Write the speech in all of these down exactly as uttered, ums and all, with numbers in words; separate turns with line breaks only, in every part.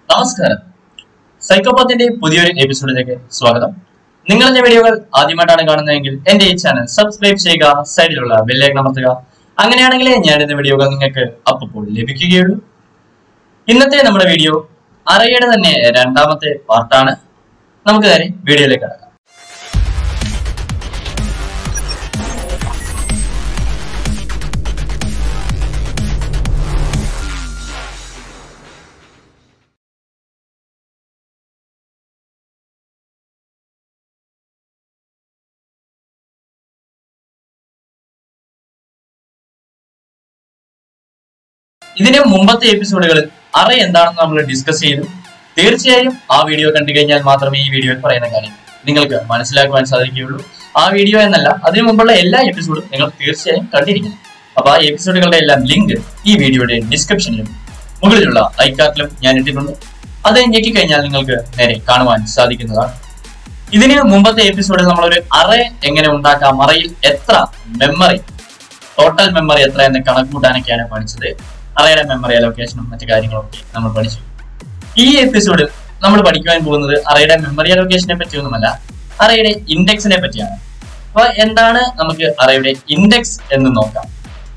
നമസ്കാരം. സൈക്കോപാത്തിന്റെ പുതിയൊരു എപ്പിസോഡിലേക്ക് സ്വാഗതം. നിങ്ങൾ എന്റെ വീഡിയോകൾ ആദ്യമായിട്ടാണ് കാണുന്നതെങ്കിൽ എന്റെ ഈ ചാനൽ സബ്സ്ക്രൈബ് ചെയ്യുക, സൈഡിലുള്ള ബെല്ലൈക്കൺ അമർത്തുക. അങ്ങനെയാണെങ്കിലേ ഞാൻ ഇടുന്ന വീഡിയോകൾ നിങ്ങൾക്ക് അപ്പോൾ ലഭിക്കുകയുള്ളൂ. ഇന്നത്തെ നമ്മുടെ വീഡിയോ അറയുടെ തന്നെ രണ്ടാമത്തെ പാർട്ടാണ്. നമുക്ക് നേരെ വീഡിയോയിലേക്ക് കടക്കാം. ഇതിന്റെ മുമ്പത്തെ എപ്പിസോഡുകളിൽ അറ എന്താണെന്ന് നമ്മൾ ഡിസ്കസ് ചെയ്തു. തീർച്ചയായും ആ വീഡിയോ കണ്ടു കഴിഞ്ഞാൽ മാത്രമേ ഈ വീഡിയോയിൽ പറയുന്ന കാര്യം നിങ്ങൾക്ക് മനസ്സിലാക്കുവാൻ സാധിക്കുകയുള്ളൂ. ആ വീഡിയോ എന്നല്ല, അതിനു മുമ്പുള്ള എല്ലാ എപ്പിസോഡും നിങ്ങൾ തീർച്ചയായും കണ്ടിരിക്കണം. അപ്പൊ ആ എപ്പിസോഡുകളുടെ എല്ലാം ലിങ്ക് ഈ വീഡിയോയുടെ ഡിസ്ക്രിപ്ഷനിലും മുകളിലുള്ള ഐക്കാർട്ടിലും ഞാൻ ഇട്ടിട്ടുണ്ട്. അത് ഞെക്കി കഴിഞ്ഞാൽ നിങ്ങൾക്ക് നേരെ കാണുവാൻ സാധിക്കുന്നതാണ്. ഇതിന് മുമ്പത്തെ എപ്പിസോഡിൽ നമ്മളൊരു അറ എങ്ങനെ ഉണ്ടാക്കാം, അറയിൽ എത്ര മെമ്മറി, ടോട്ടൽ മെമ്മറി എത്ര എന്ന് കണക്കൂട്ടാനൊക്കെയാണ് പഠിച്ചത്. അറയുടെ മെമ്മറി അലോക്കേഷനും മറ്റു കാര്യങ്ങളൊക്കെ നമ്മൾ പഠിച്ചു. ഈ എപ്പിസോഡിൽ നമ്മൾ പഠിക്കുവാൻ പോകുന്നത് അറയുടെ മെമ്മറി അലോക്കേഷനെ പറ്റിയൊന്നുമല്ല, അറയുടെ ഇൻഡെക്സിനെ പറ്റിയാണ്. അപ്പൊ എന്താണ് നമുക്ക് അറയുടെ ഇൻഡെക്സ് എന്ന് നോക്കാം.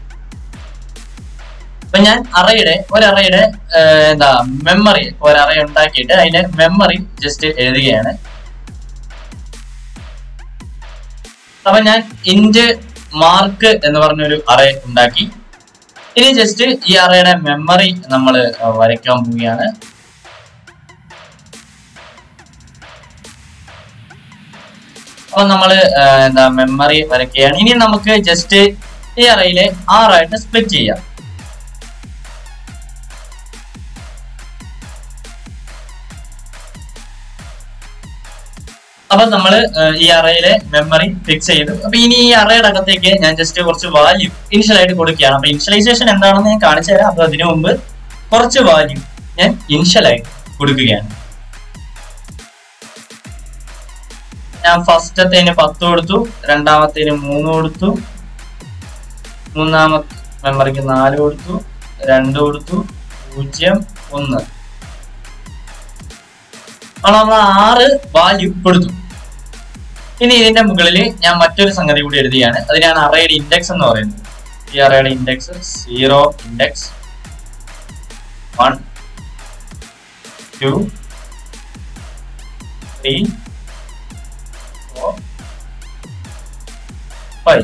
അപ്പൊ ഞാൻ അറയുടെ ഒരറയുടെ എന്താ മെമ്മറി ഒരറ ഉണ്ടാക്കിയിട്ട് അതിന്റെ മെമ്മറി ജസ്റ്റ് എഴുതുകയാണ്. അപ്പൊ ഞാൻ ഇന്റ് മാർക്ക് എന്ന് പറഞ്ഞൊരു അറ ഉണ്ടാക്കി. ഇനി ജസ്റ്റ് ഈ അറയുടെ മെമ്മറി നമ്മൾ വരയ്ക്കാൻ പോവുകയാണ്. അപ്പൊ നമ്മള് എന്താ മെമ്മറി വരയ്ക്കുകയാണ്. ഇനി നമുക്ക് ജസ്റ്റ് ഈ അറയിലെ ആറായിട്ട് സ്പ്ലിറ്റ് ചെയ്യാം. അപ്പൊ നമ്മള് ഈ അറയിലെ മെമ്മറി ഫിക്സ് ചെയ്തു. അപ്പൊ ഇനി ഈ അറയുടെ അകത്തേക്ക് ഞാൻ ജസ്റ്റ് കുറച്ച് വാല്യൂ ഇനിഷ്യൽ ആയിട്ട് കൊടുക്കുകയാണ്. അപ്പൊ ഇനിഷ്യലൈസേഷൻ എന്താണെന്ന് ഞാൻ കാണിച്ചു തരാം. അപ്പൊ അതിനു മുമ്പ് കുറച്ച് വാല്യൂ ഞാൻ ഇനിഷ്യൽ ആയിട്ട് കൊടുക്കുകയാണ്. ഞാൻ ഫസ്റ്റത്തേന് പത്ത് കൊടുത്തു, രണ്ടാമത്തേന് മൂന്ന് കൊടുത്തു, മൂന്നാമത്തെ മെമ്മറിക്ക് നാല് കൊടുത്തു, രണ്ട് കൊടുത്തു, പൂജ്യം, ഒന്ന്. നമ്മൾ ആറ് വാല്യൂ കൊടുത്തു. ഇനി ഇതിന്റെ മുകളിൽ ഞാൻ മറ്റൊരു സംഗതി കൂടി എഴുതുകയാണ്. അതിനാണ് അറയുടെ ഇൻഡെക്സ് എന്ന് പറയുന്നത്. ഈ അറയുടെ index zero index one two three four five.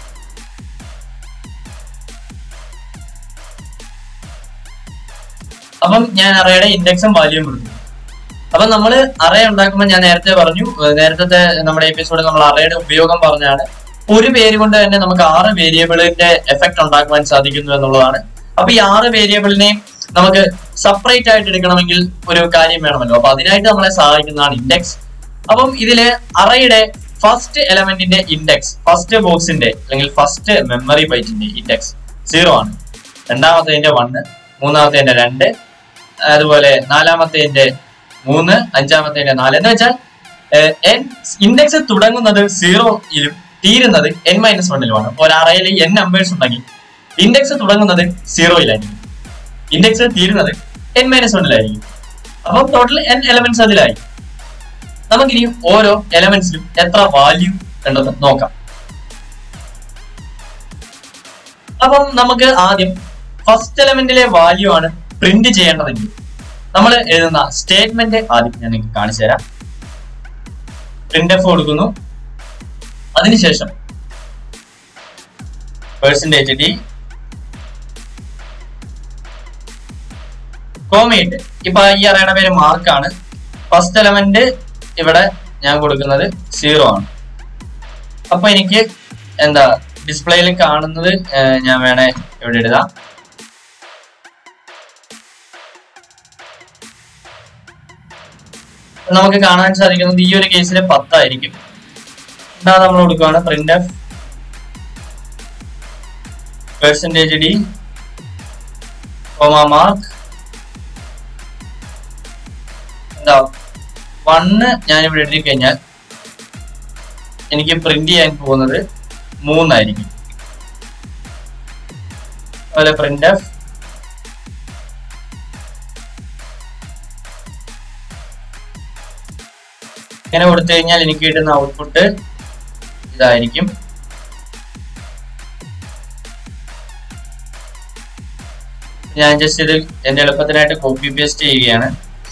അപ്പം ഞാൻ അറയുടെ ഇൻഡെക്സും വാല്യൂവും കൊടുത്തു. അപ്പൊ നമ്മൾ അറേ ഉണ്ടാക്കുമ്പോൾ ഞാൻ നേരത്തെ പറഞ്ഞു, നേരത്തെ നമ്മുടെ എപ്പിസോഡിൽ നമ്മൾ അറയുടെ ഉപയോഗം പറഞ്ഞാണ്. ഒരു പേര് കൊണ്ട് തന്നെ നമുക്ക് ആറ് വേരിയബിളിന്റെ എഫക്ട് ഉണ്ടാക്കുവാൻ സാധിക്കുന്നു എന്നുള്ളതാണ്. അപ്പൊ ഈ ആറ് വേരിയബിളിനെയും നമുക്ക് സെപ്പറേറ്റ് ആയിട്ട് എടുക്കണമെങ്കിൽ ഒരു കാര്യം വേണമല്ലോ. അപ്പൊ അതിനായിട്ട് നമ്മളെ സഹായിക്കുന്നതാണ് ഇൻഡെക്സ്. അപ്പം ഇതില് അറയുടെ ഫസ്റ്റ് എലമെന്റിന്റെ ഇൻഡെക്സ്, ഫസ്റ്റ് ബോക്സിന്റെ അല്ലെങ്കിൽ ഫസ്റ്റ് മെമ്മറി ബൈറ്റിന്റെ ഇൻഡെക്സ് സീറോ ആണ്. രണ്ടാമത്തേന്റെ വണ്ണ്, മൂന്നാമത്തേന്റെ രണ്ട്, അതുപോലെ നാലാമത്തേന്റെ മൂന്ന്, അഞ്ചാമത്തേന്റെ നാല്. എന്ന് വെച്ചാൽ ഇൻഡെക്സ് തുടങ്ങുന്നത് സീറോയിലും തീരുന്നത് എൻ മൈനസ് വണ്ണിലുമാണ്. ഒരു അറയിൽ എൻ നമ്പേഴ്സ് ഉണ്ടെങ്കിൽ ഇൻഡെക്സ് തുടങ്ങുന്നത് സീറോയിലായിരിക്കും, ഇൻഡെക്സ് തീരുന്നത് എൻ മൈനസ് വണ്ണിലായിരിക്കും. അപ്പം ടോട്ടൽ എൻ എലമെന്റ്സ് അതിലായി. നമുക്കിനി ഓരോ എലമെന്റ്സിലും എത്ര വാല്യൂ ഉണ്ടെന്ന് നോക്കാം. അപ്പം നമുക്ക് ആദ്യം ഫസ്റ്റ് എലമെന്റിലെ വാല്യൂ ആണ് പ്രിന്റ് ചെയ്യേണ്ടതെങ്കിൽ നമ്മൾ എഴുതുന്ന സ്റ്റേറ്റ്മെന്റ് ആദ്യം ഞാൻ നിങ്ങൾക്ക് കാണിച്ചു തരാം. പ്രിന്റ് എഫ് കൊടുക്കുന്നു. അതിനുശേഷം പെർസെന്റേജ് ഡി കോമയിട്ട്. ഇപ്പൊ ഈ അറയുടെ പേര് മാർക്കാണ്. ഫസ്റ്റ് എലമെന്റ് ഇവിടെ ഞാൻ കൊടുക്കുന്നത് സീറോ ആണ്. അപ്പൊ എനിക്ക് എന്താ ഡിസ്പ്ലേയിൽ കാണുന്നത് ഞാൻ വേണേ ഇവിടെ എഴുതാം. നമുക്ക് കാണാൻ സാധിക്കുന്നത് ഈ ഒരു കേസിൽ പത്തായിരിക്കും. എന്താ നമ്മൾ കൊടുക്കുകയാണ് print f percentage d comma mark. എന്താ വണ്ണ് ഞാനിവിടെ എഴുതി കഴിഞ്ഞാൽ എനിക്ക് പ്രിന്റ് ചെയ്യാൻ പോകുന്നത് മൂന്നായിരിക്കും. അതുപോലെ പ്രിന്റ് എഫ് ഇങ്ങനെ കൊടുത്തു കഴിഞ്ഞാൽ എനിക്ക് കിട്ടുന്ന ഔട്ട്പുട്ട് ഇതായിരിക്കും. ഞാൻ ജസ്റ്റ് ഇത് എന്റെ എളുപ്പത്തിനായിട്ട് കോപ്പി പേസ്റ്റ് ചെയ്യുകയാണ്.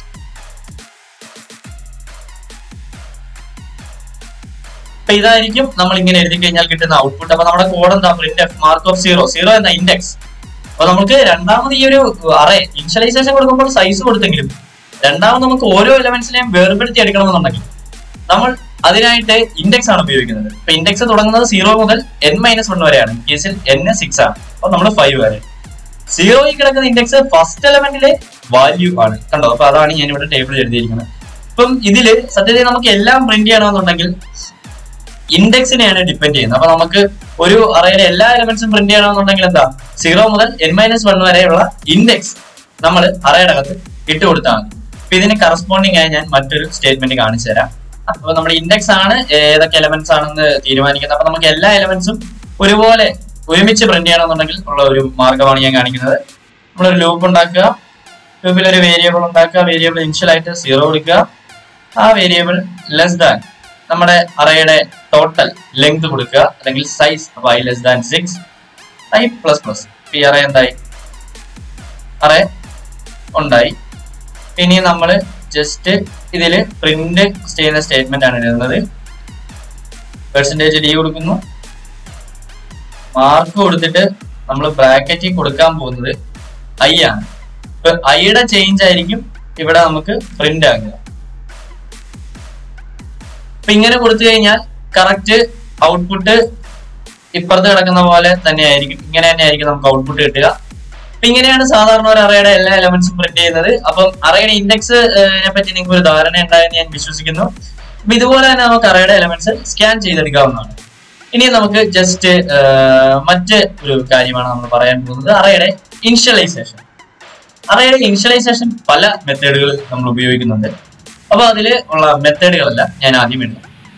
അപ്പൊ ഇതായിരിക്കും നമ്മൾ ഇങ്ങനെ എഴുതി കഴിഞ്ഞാൽ കിട്ടുന്ന ഔട്ട്പുട്ട്. അപ്പൊ നമ്മുടെ കോഡ് എന്താ? Print f mark of zero. Zero എന്ന ഇൻഡെക്സ്. അപ്പൊ നമുക്ക് രണ്ടാമത് ഈ ഒരു അറേ ഇനിഷ്യലൈസേഷൻ കൊടുക്കുമ്പോൾ സൈസ് കൊടുത്തെങ്കിലും രണ്ടാമത് നമുക്ക് ഓരോ എലമെന്റ്സിനെയും വേർപെടുത്തി എടുക്കണമെന്നുണ്ടെങ്കിൽ നമ്മൾ അതിനായിട്ട് ഇൻഡെക്സ് ആണ് ഉപയോഗിക്കുന്നത്. ഇപ്പൊ ഇൻഡെക്സ് തുടങ്ങുന്നത് സീറോ മുതൽ എൻ മൈനസ് വൺ വരെയാണ്. ഈ കേസിൽ എൻ സിക്സ് ആണ്. അപ്പൊ നമ്മൾ ഫൈവ് വരെ. സീറോയിൽ കിടക്കുന്ന ഇൻഡെക്സ് ഫസ്റ്റ് എലമെന്റിലെ വാല്യൂ ആണ്. കണ്ടോ? അപ്പൊ അതാണ് ഞാൻ ഇവിടെ ടേബിളിൽ എഴുതിയിരിക്കുന്നത്. ഇപ്പം ഇതില് സത്യത്തിൽ നമുക്ക് എല്ലാം പ്രിന്റ് ചെയ്യണമെന്നുണ്ടെങ്കിൽ ഇൻഡെക്സിനെയാണ് ഡിപ്പെൻഡ് ചെയ്യുന്നത്. അപ്പൊ നമുക്ക് ഒരു അറേയിലെ എല്ലാ എലമെന്റ്സും പ്രിന്റ് ചെയ്യണമെന്നുണ്ടെങ്കിൽ എന്താ? സീറോ മുതൽ എൻ മൈനസ് വൺ വരെയുള്ള ഇൻഡെക്സ് നമ്മൾ അറേയുടെ അകത്ത് ഇട്ട് കൊടുത്താൽ മതി. അപ്പൊ ഇതിന് കറസ്പോണ്ടിങ് ആയി ഞാൻ മറ്റൊരു സ്റ്റേറ്റ്മെന്റ് കാണിച്ചു തരാം. അപ്പൊ നമ്മുടെ ഇൻഡെക്സ് ആണ് ഏതൊക്കെ എലമെന്റ്സ് ആണെന്ന് തീരുമാനിക്കുന്നത്. അപ്പൊ നമുക്ക് എല്ലാ എലമെന്റ്സും ഒരുപോലെ ഒരുമിച്ച് പ്രിന്റ് ചെയ്യണമെന്നുണ്ടെങ്കിൽ ഉള്ള ഒരു മാർഗമാണ് ഞാൻ കാണിക്കുന്നത്. നമ്മളൊരു ലൂപ്പ് ഉണ്ടാക്കുക. ലൂപ്പിൽ ഒരു വേരിയബിൾ ഉണ്ടാക്കുക. വേരിയബിൾ ഇനിഷ്യൽ ആയിട്ട് സീറോ കൊടുക്കുക. ആ വേരിയബിൾ ലെസ് ദാൻ നമ്മുടെ അറേയുടെ ടോട്ടൽ ലെങ്ത് കൊടുക്കുക, അല്ലെങ്കിൽ സൈസ്. അപ്പൊ I less than six, I plus plus. ഈ അറേ എന്തായി? അറേ ഉണ്ടായി. ഇനി നമ്മൾ ജസ്റ്റ് ഇതിൽ പ്രിന്റ് ചെയ്യുന്ന സ്റ്റേറ്റ്മെന്റ് ആണ് എഴുതുന്നത്. പെർസെന്റേജ് ഡി കൊടുക്കുന്നു. മാർക്ക് കൊടുത്തിട്ട് നമ്മൾ ബ്രാക്കറ്റിൽ കൊടുക്കാൻ പോകുന്നത് ഐ ആണ്. ഇപ്പൊ ഐയുടെ ചേഞ്ച് ആയിരിക്കും ഇവിടെ നമുക്ക് പ്രിന്റ് ആകുക. അപ്പൊ ഇങ്ങനെ കൊടുത്തു കഴിഞ്ഞാൽ കറക്റ്റ് ഔട്ട്പുട്ട് ഇപ്പുറത്ത് കിടക്കുന്ന പോലെ തന്നെ ആയിരിക്കും. ഇങ്ങനെ തന്നെ ആയിരിക്കും നമുക്ക് ഔട്ട്പുട്ട് കിട്ടുക. അപ്പൊ ഇങ്ങനെയാണ് സാധാരണ ഒരു അറേയുടെ എല്ലാ എലമെന്റ്സും പ്രിന്റ് ചെയ്യുന്നത്. അപ്പം അറേയുടെ ഇൻഡെക്സിനെ പറ്റി നിങ്ങൾക്ക് ഒരു ധാരണ ഉണ്ടായെന്ന് ഞാൻ വിശ്വസിക്കുന്നു. അപ്പൊ ഇതുപോലെ തന്നെ നമുക്ക് അറേയുടെ എലമെന്റ്സ് സ്കാൻ ചെയ്തെടുക്കാവുന്നതാണ്. ഇനി നമുക്ക് ജസ്റ്റ് മറ്റ് ഒരു കാര്യമാണ് നമ്മൾ പറയാൻ പോകുന്നത്, അറേയുടെ ഇനിഷ്യലൈസേഷൻ. അറേയുടെ ഇനിഷ്യലൈസേഷൻ പല മെത്തേഡുകൾ നമ്മൾ ഉപയോഗിക്കുന്നുണ്ട്. അപ്പൊ അതിൽ ഉള്ള മെത്തേഡുകളല്ല ഞാൻ ആദ്യം ഇടുന്നു.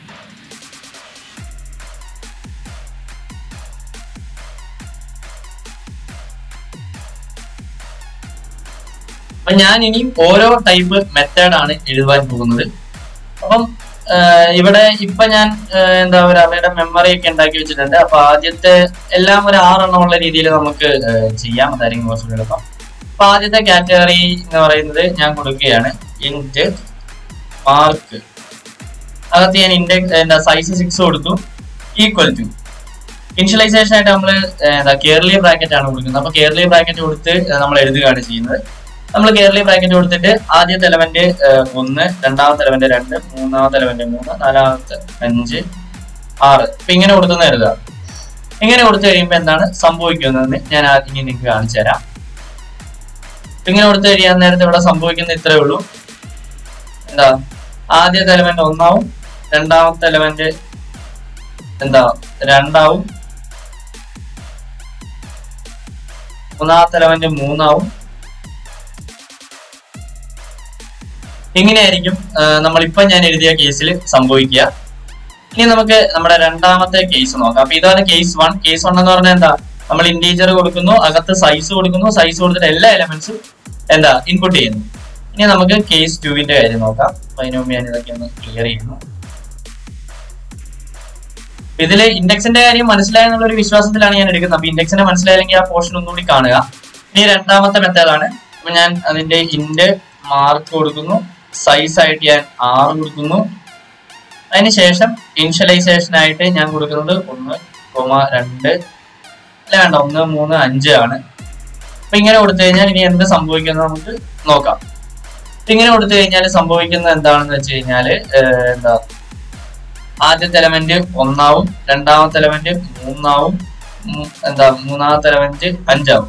അപ്പൊ ഞാൻ ഇനി ഓരോ ടൈപ്പ് മെത്തേഡാണ് എഴുതാൻ പോകുന്നത്. അപ്പം ഇവിടെ ഇപ്പൊ ഞാൻ എന്താ ഒരു അറേയുടെ മെമ്മറി ഒക്കെ ഉണ്ടാക്കി വെച്ചിട്ടുണ്ട്. അപ്പൊ ആദ്യത്തെ എല്ലാം ഒരു ആറെണ്ണം ഉള്ള രീതിയിൽ നമുക്ക് ചെയ്യാം. അതായിരിക്കും കുറച്ചുകൂടി എളുപ്പം. അപ്പൊ ആദ്യത്തെ കാറ്റഗറി എന്ന് പറയുന്നത് ഞാൻ കൊടുക്കുകയാണ് ഇൻറ്റ് മാർക്ക്. അകത്ത് ഞാൻ ഇൻഡെക്സ് എന്താ സൈസ് സിക്സ് കൊടുത്തു, ഈക്വൽ ടു. ഇനിഷ്യലൈസേഷൻ ആയിട്ട് നമ്മൾ എന്താ കേർലി ബ്രാക്കറ്റ് ആണ് കൊടുക്കുന്നത്. അപ്പൊ കേർലി ബ്രാക്കറ്റ് കൊടുത്ത് നമ്മൾ എഴുതുകയാണ് ചെയ്യുന്നത്. നമ്മൾ കേർലി ബ്രാക്കറ്റ് കൊടുത്തിട്ട് ആദ്യത്തെ എലമെന്റ് ഒന്ന്, രണ്ടാമത്തെ എലമെന്റ് രണ്ട്, മൂന്നാമത്തെ എലമെന്റ് മൂന്ന്, നാലാമത്തെ അഞ്ച്, ആറ്. ഇപ്പൊ ഇങ്ങനെ കൊടുത്തെന്ന് എഴുതുക. ഇങ്ങനെ കൊടുത്തു കഴിയുമ്പോൾ എന്താണ് സംഭവിക്കുന്നതെന്ന് ഞാൻ ആദ്യം നിങ്ങൾക്ക് കാണിച്ചു തരാം. ഇങ്ങനെ കൊടുത്തു കഴിയാൻ നേരത്തെ ഇവിടെ സംഭവിക്കുന്നത് ഇത്രയേ ഉള്ളൂ. എന്താ? ആദ്യത്തെ എലമെന്റ് ഒന്നാവും, രണ്ടാമത്തെ എലമെന്റ് എന്താ രണ്ടാവും, മൂന്നാമത്തെ എലമെന്റ് മൂന്നാവും. ഇങ്ങനെയായിരിക്കും നമ്മളിപ്പം ഞാൻ എഴുതിയ കേസിൽ സംഭവിക്കുക. ഇനി നമുക്ക് നമ്മുടെ രണ്ടാമത്തെ കേസ് നോക്കാം. അപ്പൊ ഇതാണ് കേസ് വൺ. കേസ് വൺ എന്ന് പറഞ്ഞാൽ എന്താ? നമ്മൾ ഇന്റീജർ കൊടുക്കുന്നു, അകത്ത് സൈസ് കൊടുക്കുന്നു, സൈസ് കൊടുത്തിട്ട് എല്ലാ എലമെന്റ്സും എന്താ ഇൻപുട്ട് ചെയ്യുന്നു. ഇനി നമുക്ക് കേസ് ടുവിന്റെ കാര്യം നോക്കാം. അപ്പൊ അതിനു മുമ്പ് ഞാൻ ഇതൊക്കെ ഒന്ന് ക്ലിയർ ചെയ്യുന്നു. ഇതില് ഇൻഡെക്സിന്റെ കാര്യം മനസ്സിലായെന്നുള്ള ഒരു വിശ്വാസത്തിലാണ് ഞാൻ എടുക്കുന്നത്. അപ്പൊ ഇൻഡെക്സിനെ മനസ്സിലായില്ലെങ്കിൽ ആ പോർഷൻ ഒന്നുകൂടി കാണുക. ഇനി രണ്ടാമത്തെ മെത്തേഡാണ്. അപ്പൊ ഞാൻ അതിന്റെ ഇൻഡ് മാർക്ക് കൊടുക്കുന്നു, സൈസ് ആയിട്ട് ഞാൻ ആറ് കൊടുക്കുന്നു. അതിനുശേഷം ഇനിഷ്യലൈസേഷൻ ആയിട്ട് ഞാൻ കൊടുക്കുന്നത് ഒന്ന് കോമ രണ്ട് അല്ല വേണ്ട ഒന്ന് മൂന്ന് അഞ്ച് ആണ്. അപ്പൊ ഇങ്ങനെ കൊടുത്തു കഴിഞ്ഞാൽ ഇനി എന്ത് സംഭവിക്കുന്നത് നമുക്ക് നോക്കാം. ഇങ്ങനെ കൊടുത്തു കഴിഞ്ഞാൽ സംഭവിക്കുന്നത് എന്താണെന്ന് വെച്ച് കഴിഞ്ഞാല് എന്താ ആദ്യത്തെ എലമെന്റ് ഒന്നാവും, രണ്ടാമത്തെ എലമെന്റ് മൂന്നാവും, എന്താ മൂന്നാമത്തെ എലമെന്റ് അഞ്ചാവും.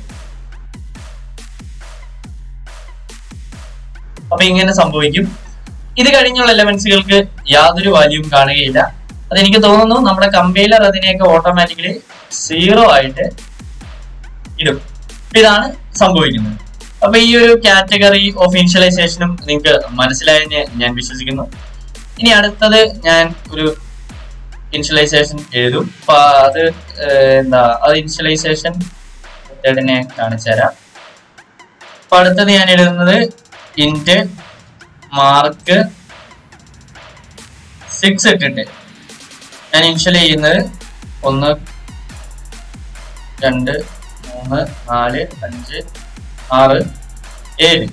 അപ്പൊ ഇങ്ങനെ സംഭവിക്കും. ഇത് കഴിഞ്ഞുള്ള എലമെന്റ്സുകൾക്ക് യാതൊരു വാല്യൂവും കാണുകയില്ല. അതെനിക്ക് തോന്നുന്നു നമ്മുടെ കമ്പൈലർ അതിനെയൊക്കെ ഓട്ടോമാറ്റിക്കലി സീറോ ആയിട്ട് ഇടും. ഇതാണ് സംഭവിക്കുന്നത്. അപ്പൊ ഈ ഒരു കാറ്റഗറി ഓഫ് ഇനിഷ്യലൈസേഷനും നിങ്ങൾക്ക് മനസ്സിലായെന്ന് ഞാൻ വിശ്വസിക്കുന്നു. ഇനി അടുത്തത് ഞാൻ ഒരു ഇനിഷ്യലൈസേഷൻ എഴുതും. അപ്പൊ അത് എന്താ അത് ഇനിഷ്യലൈസേഷൻ മെത്തേഡിനെ കാണിച്ചു തരാം. അപ്പൊ അടുത്തത് ഞാൻ എഴുതുന്നത് ഇൻറ്റ് മാർക്ക് സിക്സ് ഇട്ടിട്ട് ഞാൻ ഇനിഷ്യൽ ചെയ്യുന്നത് ഒന്ന് രണ്ട് മൂന്ന് നാല് അഞ്ച് ആറ് ഏഴ്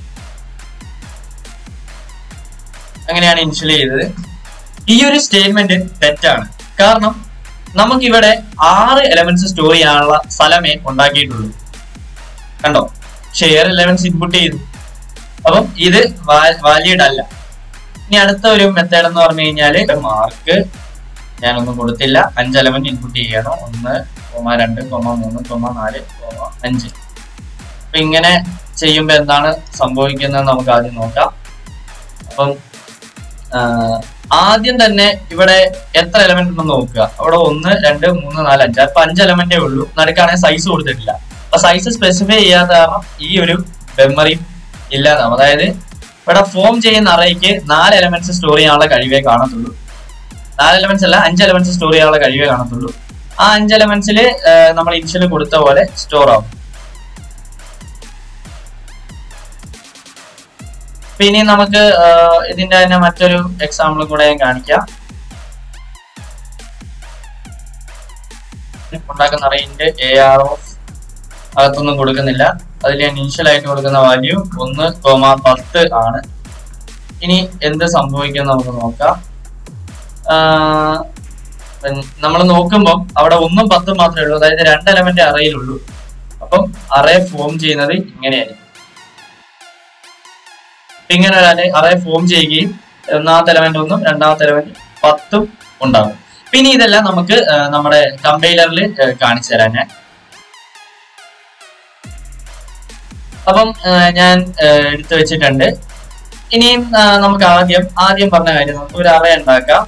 അങ്ങനെയാണ് ഇനിഷ്യൽ ചെയ്തത്. ഈ ഒരു സ്റ്റേറ്റ്മെന്റ് തെറ്റാണ്. കാരണം നമുക്കിവിടെ ആറ് എലമെന്റ്സ് സ്റ്റോർ ചെയ്യാനുള്ള സ്ഥലമേ ഉണ്ടാക്കിയിട്ടുള്ളൂ. കണ്ടോ, ഷെയർ എലമെന്റ്സ് ഇൻപുട്ട് ചെയ്തു. അപ്പം ഇത് വാലിഡ് അല്ല. ഇനി അടുത്ത ഒരു മെത്തേഡ് എന്ന് പറഞ്ഞു കഴിഞ്ഞാല് മാർക്ക് ഞാനൊന്നും കൊടുത്തില്ല, അഞ്ച് എലമെന്റ് ഇൻപുട്ട് ചെയ്യണം. ഒന്ന് കോമ രണ്ട് കോമ മൂന്ന് കോമ നാല് കോമ അഞ്ച്. അപ്പൊ ഇങ്ങനെ ചെയ്യുമ്പോ എന്താണ് സംഭവിക്കുന്നത് നമുക്ക് ആദ്യം നോക്കാം. അപ്പം ആദ്യം തന്നെ ഇവിടെ എത്ര എലമെന്റ് ഉണ്ടെന്ന് നോക്കുക. അവിടെ ഒന്ന് രണ്ട് മൂന്ന് നാല് അഞ്ച്, അപ്പൊ അഞ്ച് എലമെന്റേ ഉള്ളൂ. നടുക്കാണെങ്കിൽ സൈസ് കൊടുത്തിട്ടില്ല. അപ്പൊ സൈസ് സ്പെസിഫൈ ചെയ്യാത്ത കാരണം ഈ ഒരു മെമ്മറി ഇല്ലാതാവും. അതായത് ഇവിടെ ഫോം ചെയ്യുന്ന അറേക്ക് നാല് എലമെന്റ്സ് സ്റ്റോർ ചെയ്യാനുള്ള കഴിവേ കാണത്തുള്ളൂ. നാല് എലമെന്റ്സ് അല്ല, അഞ്ച് എലമെന്റ്സ് സ്റ്റോർ ചെയ്യാനുള്ള കഴിവേ കാണത്തുള്ളൂ. ആ അഞ്ച് എലമെന്റ്സിൽ നമ്മൾ ഇനിഷ്യൽ കൊടുത്ത പോലെ സ്റ്റോർ ആവും. പിന്നെ നമുക്ക് ഇതിന്റെ തന്നെ മറ്റൊരു എക്സാമ്പിൾ കൂടെ ഞാൻ കാണിക്കാം. ഉണ്ടാക്കുന്ന അറേന്റെ എ ആർ ഓഫ് അകത്തൊന്നും കൊടുക്കുന്നില്ല. അതിൽ ഞാൻ ഇനിഷ്യൽ ആയിട്ട് കൊടുക്കുന്ന വാല്യൂ ഒന്ന് കോമ പത്ത് ആണ്. ഇനി എന്ത് സംഭവിക്കും നമുക്ക് നോക്കാം. നമ്മൾ നോക്കുമ്പോൾ അവിടെ ഒന്നും പത്തും മാത്രമേ ഉള്ളൂ. അതായത് രണ്ട് എലമെന്റ് അറേയിലുള്ളൂ. അപ്പം അറേ ഫോം ചെയ്യുന്നത് ഇങ്ങനെയായിരിക്കും. ഇങ്ങനെ ഒരു അറേ ഫോം ചെയ്യുകയും ഒന്നാമത്തെ എലമെന്റ് ഒന്നും രണ്ടാമത്തെ എലമെന്റ് പത്തും ഉണ്ടാകും. പിന്നെ ഇതെല്ലാം നമുക്ക് നമ്മുടെ കമ്പൈലറിൽ കാണിച്ചു തരാം ഞാൻ. അപ്പം ഞാൻ എടുത്തു വെച്ചിട്ടുണ്ട്. ഇനിയും നമുക്ക് ആദ്യം ആദ്യം പറഞ്ഞ കാര്യം നമുക്ക് ഒരു അറേ ഉണ്ടാക്കാം.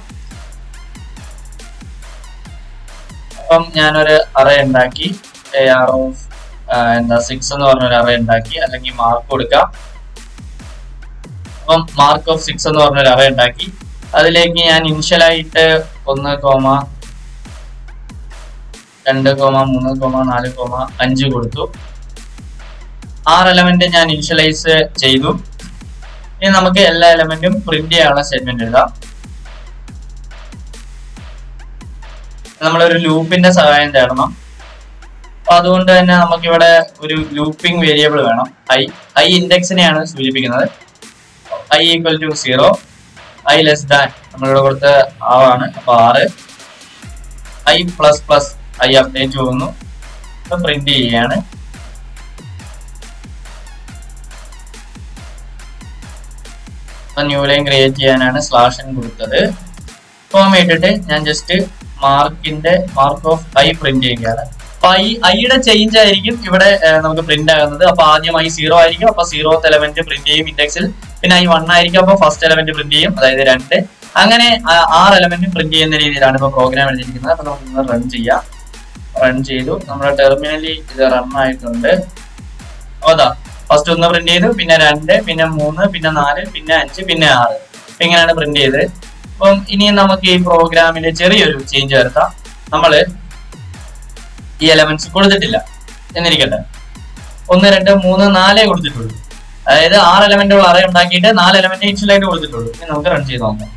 അപ്പം ഞാനൊരു അറേ ഉണ്ടാക്കി, എ ആർ ഓഫ് എന്താ സിക്സ് എന്ന് പറഞ്ഞൊരു അറേ ഉണ്ടാക്കി. അല്ലെങ്കിൽ മാർക്ക് കൊടുക്കാം. അപ്പം മാർക്ക് ഓഫ് സിക്സ് എന്ന് പറഞ്ഞൊരു അറേ ഉണ്ടാക്കി. അതിലേക്ക് ഞാൻ ഇനിഷ്യലായിട്ട് ഒന്ന് കോമ രണ്ട് കോമ മൂന്ന് കോമ നാല് കോമ അഞ്ച് കൊടുത്തു. ആറ് എലമെന്റ് ഞാൻ ഇനിഷ്യലൈസ് ചെയ്തു. ഇനി നമുക്ക് എല്ലാ എലമെന്റും പ്രിന്റ് ചെയ്യാനുള്ള സ്റ്റേറ്റ്മെന്റ് എഴുതാം. നമ്മളൊരു ലൂപ്പിന്റെ സഹായം തേടണം. അപ്പൊ അതുകൊണ്ട് തന്നെ നമുക്കിവിടെ ഒരു ലൂപ്പിംഗ് വേരിയബിൾ വേണം. ഐ ഐ ഇൻഡെക്സിനെയാണ് സൂചിപ്പിക്കുന്നത്. I equal to zero, I less than നമ്മളിവിടെ കൊടുത്ത ആറാണ്. അപ്പൊ ആറ്, I plus plus I update പോകുന്നു. അപ്പൊ പ്രിന്റ് ചെയ്യാണ്. അപ്പൊ ന്യൂ ലൈൻ ക്രിയേറ്റ് ചെയ്യാനാണ് സ്ലാഷ് എൻ കൊടുത്തത്. ഫോം ഇട്ടിട്ട് ഞാൻ ജസ്റ്റ് മാർക്കിന്റെ മാർക്ക് ഓഫ് ഐ പ്രിന്റ് ചെയ്യുകയാണ്. അപ്പൊ ഐ ഐയുടെ ചേഞ്ച് ആയിരിക്കും ഇവിടെ നമുക്ക് പ്രിന്റ് ആകുന്നത്. അപ്പൊ ആദ്യം ഐ സീറോ ആയിരിക്കും. അപ്പൊ സീറോത്ത് എലമെന്റ് പ്രിന്റ് ചെയ്യും ഇൻഡെക്സിൽ. പിന്നെ ഐ വൺ ആയിരിക്കും. അപ്പൊ ഫസ്റ്റ് എലമെന്റ് പ്രിന്റ് ചെയ്യും, അതായത് രണ്ട്. അങ്ങനെ ആറ് എലമെന്റ് പ്രിന്റ് ചെയ്യുന്ന രീതിയിലാണ് ഇപ്പൊ പ്രോഗ്രാം എഴുതിയിരിക്കുന്നത്. അപ്പൊ നമുക്ക് റൺ ചെയ്യാം. റൺ ചെയ്തു. നമ്മുടെ ടെർമിനലിൽ ഇത് റൺ ആയിട്ടുണ്ട്. അതാ ഫസ്റ്റ് ഒന്ന് പ്രിന്റ് ചെയ്തു, പിന്നെ രണ്ട്, പിന്നെ മൂന്ന്, പിന്നെ നാല്, പിന്നെ അഞ്ച്, പിന്നെ ആറ്. അപ്പൊ ഇങ്ങനെയാണ് പ്രിന്റ് ചെയ്തത്. അപ്പം ഇനി നമുക്ക് ഈ പ്രോഗ്രാമിൽ ചെറിയൊരു ചേഞ്ച് വരുത്താം. നമ്മള് ഈ എലമെന്റ്സ് കൊടുത്തിട്ടില്ല എന്നിരിക്കട്ടെ. ഒന്ന് രണ്ട് മൂന്ന് നാലേ കൊടുത്തിട്ടുള്ളൂ. അതായത് ആറ് എലമെന്റുകൾ അറേ ഉണ്ടാക്കിയിട്ട് നാല് എലമെന്റ് ഇനിഷ്യൽ ആയിട്ട് കൊടുത്തിട്ടുള്ളൂ. ഇനി നമുക്ക് റൺ ചെയ്ത് നോക്കാം.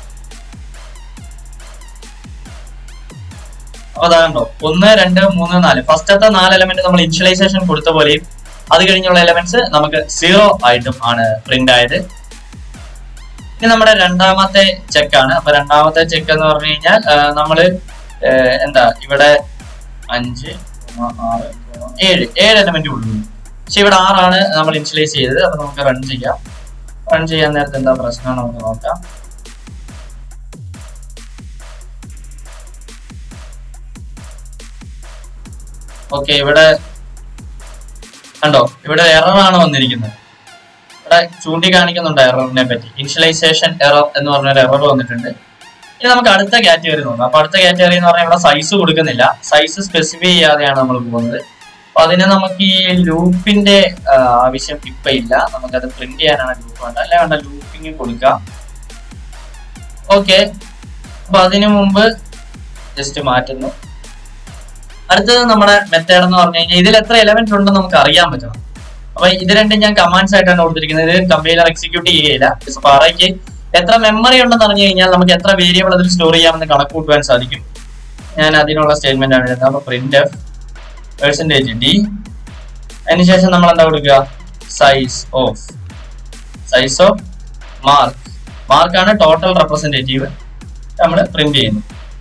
അപ്പൊ അതാണ്ടോ ഒന്ന് രണ്ട് മൂന്ന് നാല് ഫസ്റ്റത്തെ നാല് എലമെന്റ് നമ്മൾ ഇനിഷ്യലൈസേഷൻ കൊടുത്ത പോലെയും അത് കഴിഞ്ഞുള്ള എലമെന്റ്സ് നമുക്ക് സീറോ ആയിട്ടും ആണ് പ്രിന്റ് ആയത്. ഇനി നമ്മുടെ രണ്ടാമത്തെ ചെക്കാണ്. അപ്പൊ രണ്ടാമത്തെ ചെക്ക് എന്ന് പറഞ്ഞു കഴിഞ്ഞാൽ നമ്മള് എന്താ ഇവിടെ അഞ്ച് ആറ് ഏഴ് ഏഴ് എലമെന്റ് ഉള്ളൂ. പക്ഷെ ഇവിടെ ആറാണ് നമ്മൾ ഇനിഷ്യലൈസ് ചെയ്തത്. അപ്പൊ നമുക്ക് റൺ ചെയ്യാം. റൺ ചെയ്യാൻ നേരത്തെ എന്താ പ്രശ്നം നമുക്ക് നോക്കാം. ഓക്കെ, ഇവിടെ കണ്ടോ, ഇവിടെ എററാണ് വന്നിരിക്കുന്നത്. ഇവിടെ ചൂണ്ടിക്കാണിക്കുന്നുണ്ട് എററിനെ പറ്റി. ഇനിഷ്യലൈസേഷൻ എറർ എന്ന് പറഞ്ഞൊരു എറർ വന്നിട്ടുണ്ട്. ഇനി നമുക്ക് അടുത്ത കാറ്റഗറി നോക്കാം. അപ്പൊ അടുത്ത കാറ്റഗറി എന്ന് പറഞ്ഞാൽ ഇവിടെ സൈസ് കൊടുക്കുന്നില്ല. സൈസ് സ്പെസിഫൈ ചെയ്യാതെയാണ് നമ്മൾ പോകുന്നത്. അപ്പൊ അതിന് നമുക്ക് ഈ ലൂപ്പിന്റെ ആവശ്യം ഇപ്പൊ ഇല്ല. നമുക്കത് പ്രിന്റ് ചെയ്യാനാണ് ലൂപ്പ് വേണ്ട. അല്ലെ വേണ്ട, ലൂപ്പിങ് കൊടുക്കാം. ഓക്കെ, അപ്പൊ അതിനു മുമ്പ് ജസ്റ്റ് മാറ്റുന്നു. അടുത്തത് നമ്മുടെ മെത്തേഡ് എന്ന് പറഞ്ഞു കഴിഞ്ഞാൽ ഇതിൽ എത്ര എലമെന്റ് ഉണ്ടെന്ന് നമുക്ക് അറിയാൻ പറ്റണം. അപ്പൊ ഇത് രണ്ടും ഞാൻ കമാൻഡ്സ് ആയിട്ടാണ് കൊടുത്തിരിക്കുന്നത്. ഇത് കമ്പൈലർ എക്സിക്യൂട്ട് ചെയ്യുകയില്ല. അപ്പൊ അറേക്ക് എത്ര മെമ്മറി ഉണ്ടെന്ന് അറിഞ്ഞു കഴിഞ്ഞാൽ നമുക്ക് എത്ര വേരിയബിൾ അതിൽ സ്റ്റോർ ചെയ്യാമെന്ന് കണക്ക് കൂട്ടുവാൻ സാധിക്കും. ഞാൻ അതിനുള്ള സ്റ്റേറ്റ്മെന്റ് ആണ് എഴുതുന്നത്. അപ്പൊ പ്രിന്റ് എഫ് പെർസെന്റേജ് ഡി, അതിനുശേഷം നമ്മൾ എന്താ കൊടുക്കുക, size of size of mark മാർക്കാണ് ടോട്ടൽ റെപ്രസെന്റേറ്റീവ് നമ്മൾ പ്രിന്റ് ചെയ്യുന്നു.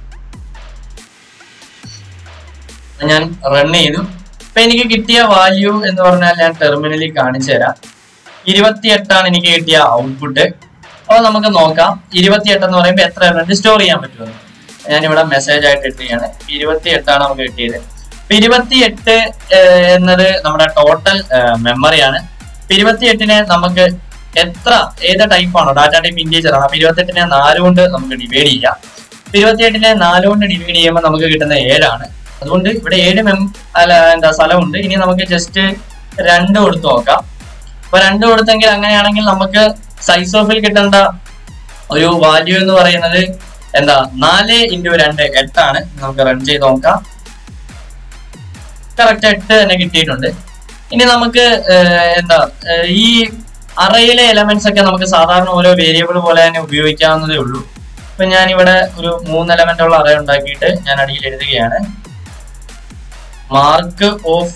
ഞാൻ റൺ ചെയ്തു. ഇപ്പൊ എനിക്ക് കിട്ടിയ വാല്യൂ എന്ന് പറഞ്ഞാൽ ഞാൻ ടെർമിനലിൽ കാണിച്ചു തരാം. ഇരുപത്തിയെട്ടാണ് എനിക്ക് കിട്ടിയ ഔട്ട്പുട്ട്. അപ്പൊ നമുക്ക് നോക്കാം ഇരുപത്തിയെട്ട് എന്ന് പറയുമ്പോൾ എത്ര എലമെന്റ് സ്റ്റോർ ചെയ്യാൻ പറ്റുമെന്ന്. ഞാനിവിടെ മെസ്സേജ് ആയിട്ട് ഇട്ടിയാണ്. ഇരുപത്തിയെട്ടാണ് നമുക്ക് കിട്ടിയത്. ഇപ്പൊ ഇരുപത്തിയെട്ട് എന്നത് നമ്മുടെ ടോട്ടൽ മെമ്മറിയാണ്. ഇപ്പൊ ഇരുപത്തിയെട്ടിനെ നമുക്ക് എത്ര ഏത് ടൈപ്പാണോ, ഡാറ്റ ടൈപ്പ് ഇൻറ്റീജർ ആണ്. അപ്പൊ ഇരുപത്തെട്ടിനെ നാല് കൊണ്ട് നമുക്ക് ഡിവൈഡ് ചെയ്യാം. ഇരുപത്തിയെട്ടിനെ നാല് കൊണ്ട് ഡിവൈഡ് ചെയ്യുമ്പോൾ നമുക്ക് കിട്ടുന്ന ഏഴാണ്. അതുകൊണ്ട് ഇവിടെ ഏഴ് മെം അല്ല എന്താ സ്ഥലമുണ്ട്. ഇനി നമുക്ക് ജസ്റ്റ് രണ്ട് കൊടുത്ത് നോക്കാം. അപ്പൊ രണ്ട് കൊടുത്തെങ്കിൽ അങ്ങനെയാണെങ്കിൽ നമുക്ക് സൈസ് ഓഫിൽ കിട്ടേണ്ട ഒരു വാല്യൂ എന്ന് പറയുന്നത് എന്താ, നാല് ഇൻറ്റു രണ്ട് എട്ടാണ്. നമുക്ക് റൺ ചെയ്ത് നോക്കാം. കറക്റ്റ് എട്ട് തന്നെ കിട്ടിയിട്ടുണ്ട്. ഇനി നമുക്ക് എന്താ ഈ അറയിലെ എലമെന്റ്സ് ഒക്കെ നമുക്ക് സാധാരണ ഓരോ വേരിയബിൾ പോലെ തന്നെ ഉപയോഗിക്കാവുന്നതേ ഉള്ളൂ. ഇപ്പൊ ഞാൻ ഇവിടെ ഒരു മൂന്ന് എലമെന്റ് ഉള്ള അറ ഉണ്ടാക്കിയിട്ട് ഞാൻ അടിയിൽ എഴുതുകയാണ്. Mark of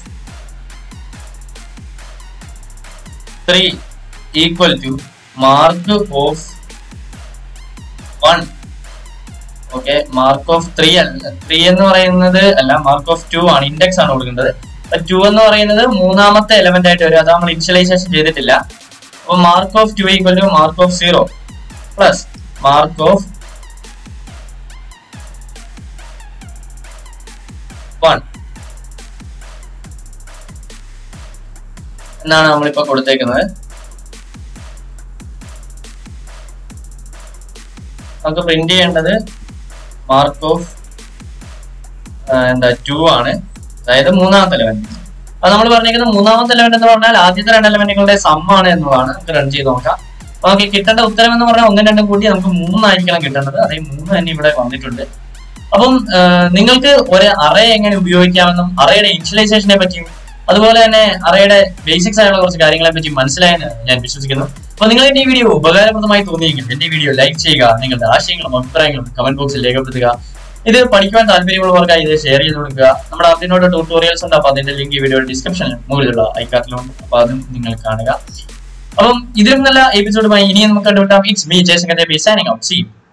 three equal to mark of one. Okay, mark of three അല്ല, ത്രീ എന്ന് പറയുന്നത് അല്ല, മാർക്ക് ഓഫ് ടു ആണ്. ഇൻഡെക്സ് ആണ് കൊടുക്കേണ്ടത്. ടു എന്ന് പറയുന്നത് മൂന്നാമത്തെ എലമെന്റ് ആയിട്ട് വരും. അത് നമ്മൾ ഇനിഷ്യലൈസേഷൻ ചെയ്തിട്ടില്ല. അപ്പൊ mark of two equal to mark of zero plus mark of one എന്നാണ് നമ്മളിപ്പോ കൊടുത്തേക്കുന്നത്. നമുക്ക് പ്രിന്റ് ചെയ്യേണ്ടത് മാർക്ക് ഓഫ് എന്താ ടു ആണ്, അതായത് മൂന്നാമത്തെ എലമെന്റ്. അത് നമ്മൾ പറഞ്ഞിരിക്കുന്നത് മൂന്നാമത്തെ എലമെന്റ് എന്ന് പറഞ്ഞാൽ ആദ്യത്തെ രണ്ട് എലമെന്റുകളുടെ സം ആണ് എന്നുള്ളതാണ്. നമുക്ക് റൺ ചെയ്ത് നോക്കാം. അപ്പൊ നമുക്ക് കിട്ടേണ്ട ഉത്തരം എന്ന് പറഞ്ഞാൽ ഒന്നും രണ്ടും കൂട്ടി നമുക്ക് മൂന്നായിരിക്കണം കിട്ടേണ്ടത്. അതേ മൂന്ന് തന്നെ ഇവിടെ വന്നിട്ടുണ്ട്. അപ്പം നിങ്ങൾക്ക് ഒരു അറേ എങ്ങനെ ഉപയോഗിക്കാമെന്നും അറേയുടെ ഇനിഷ്യലൈസേഷനെ പറ്റിയും അതുപോലെ തന്നെ അറേയുടെ ബേസിക്സ് ആയിട്ടുള്ള കുറച്ച് കാര്യങ്ങളെ പറ്റി മനസ്സിലായെന്ന് ഞാൻ വിശ്വസിക്കുന്നു. അപ്പൊ നിങ്ങൾ എന്റെ ഈ വീഡിയോ ഉപകാരപ്രദമായി തോന്നിയെങ്കിൽ എന്റെ വീഡിയോ ലൈക്ക് ചെയ്യുക, നിങ്ങളുടെ ആശയങ്ങളും അഭിപ്രായങ്ങളും കമന്റ് ബോക്സിൽ രേഖപ്പെടുത്തുക. ഇത് പഠിക്കുവാൻ താല്പര്യമുള്ളവർക്കായി ഇത് ഷെയർ ചെയ്ത് കൊടുക്കുക. നമ്മുടെ അതിനോട് ട്യൂട്ടോറിയൽസ് ഉണ്ട്. അപ്പൊ അതിന്റെ ലിങ്ക് ഈ വീഡിയോയുടെ ഡിസ്ക്രിപ്ഷനിൽ മുകളിലുള്ള ഐക്കാർട്ടിലുണ്ട്. അപ്പൊ അതും നിങ്ങൾ കാണുക. അപ്പം ഇതിലും നല്ല എപ്പിസോഡുമായി ഇനിയും നമുക്ക് കണ്ടുപിട്ടാം. It's me Jayashankar signing out. See U.